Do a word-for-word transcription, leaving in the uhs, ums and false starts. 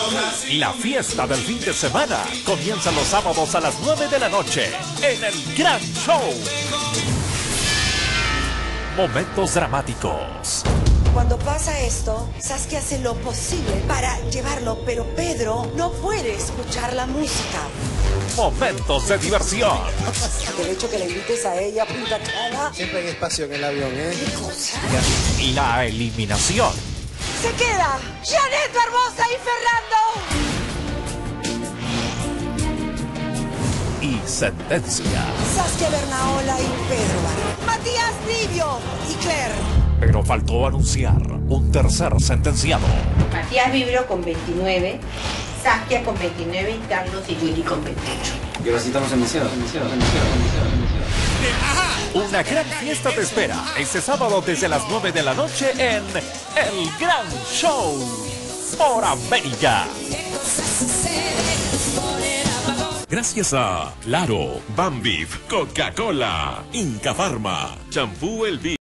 La fiesta del fin de semana comienza los sábados a las nueve de la noche en el Gran Show. Momentos dramáticos. Cuando pasa esto, Saskia hace lo posible para llevarlo, pero Pedro no puede escuchar la música. Momentos de diversión. El hecho que le invites a ella a Punta Cana. Siempre hay espacio en el avión, ¿eh? ¿Qué cosa? Y la eliminación. Se queda Janet Barbosa y Fernando. Y sentencia. Saskia Bernaola y Pedro Barro. Matías Livio y Claire. Pero faltó anunciar un tercer sentenciado. Matías Vibrio con veintinueve, Saskia con veintinueve y Carlos y Willy con veintiocho. Y ahora sí estamos en mesero, en mesero, en mesero, en mesero, en mesero. Una gran fiesta te espera este sábado desde las nueve de la noche en El Gran Show por América. Gracias a Claro, Bambif, Coca-Cola, Inca Pharma, Champú El